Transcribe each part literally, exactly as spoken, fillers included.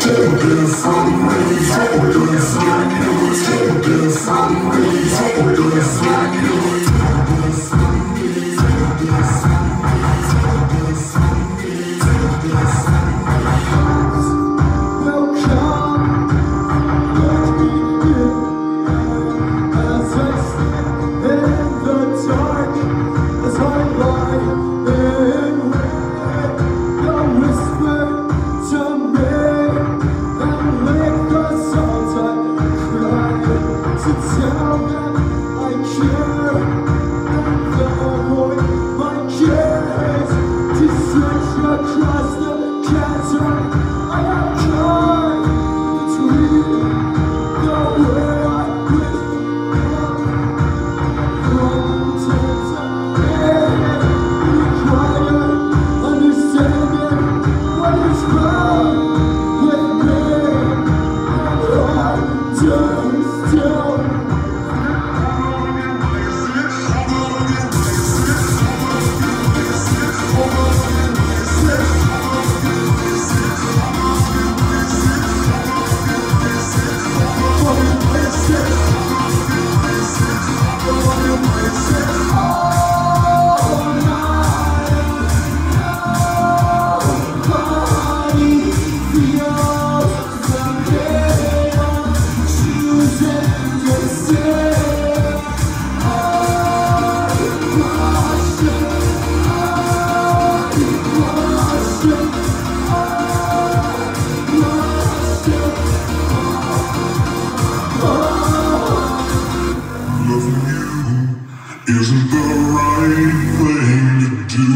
Isn't the right thing to do?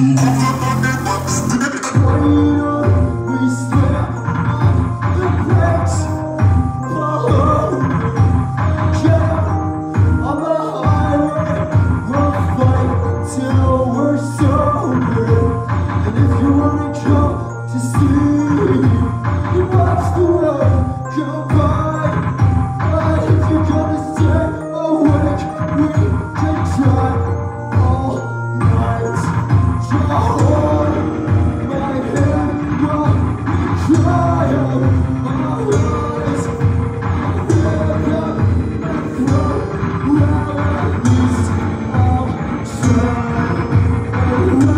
We step on the brakes. Oh, yeah. On the highway, we'll fight till we're sober. And if you wanna come to see, you watch the road go by. But if you're gonna stay awake, we can try.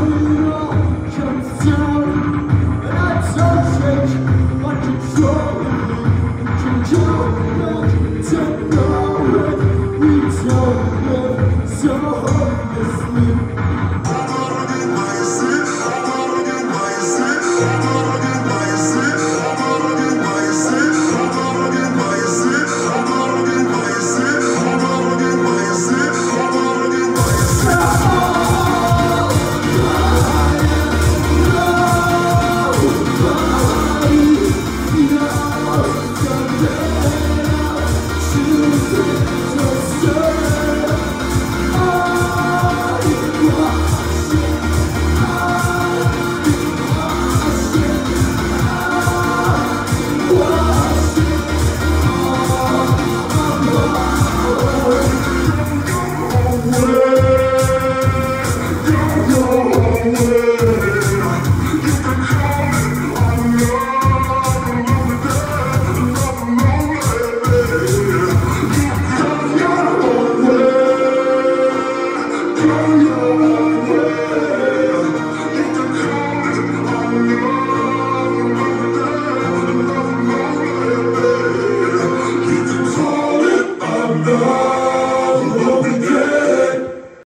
Control